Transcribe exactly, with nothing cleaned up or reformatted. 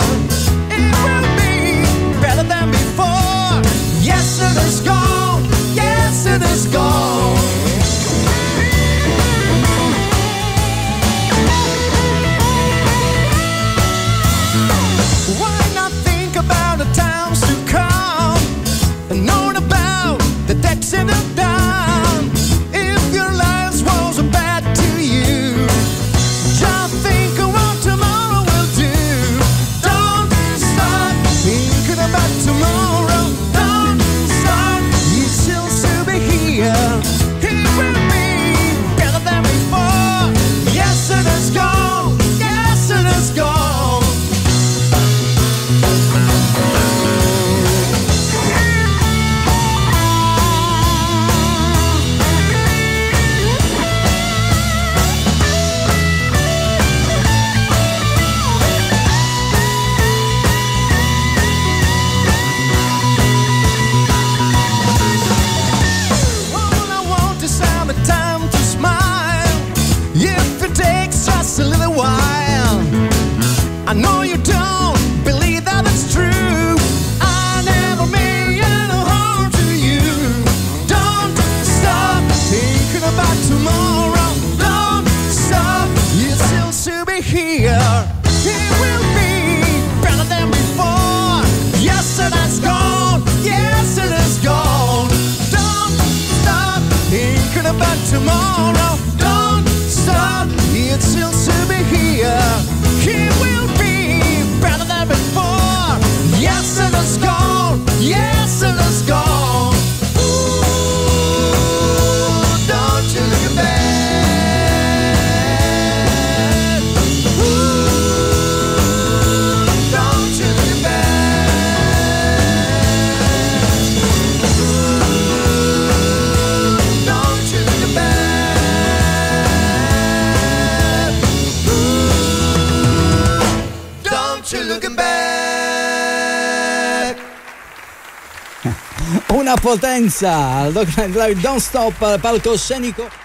It will be better than before. Yesterday's gone, yesterday's gone. Why not think about the times to come and know about the decks in the down? If your life was bad to you, just think of what tomorrow will do. Don't start thinking about tomorrow. Don't start, you still to be here. It will be better than before. Yesterday's gone, yesterday's gone. All I want is some time to smile. If it takes just a little while, I know you don't believe that it's true. I never meant any harm to you. Don't stop thinking about tomorrow. Don't stop, you still to be here. It will be better than before. Yesterday's gone, yesterday's gone. Don't stop thinking about tomorrow. Don't stop, it's still to be here. It will be better than before. Yesterday's gone, yesterday's gone. Ooh, don't you look back. Ooh, don't you look back. Ooh, don't you look back. Ooh, don't you look back. Una potenza, Dog Night Live, Don't Stop, palcoscenico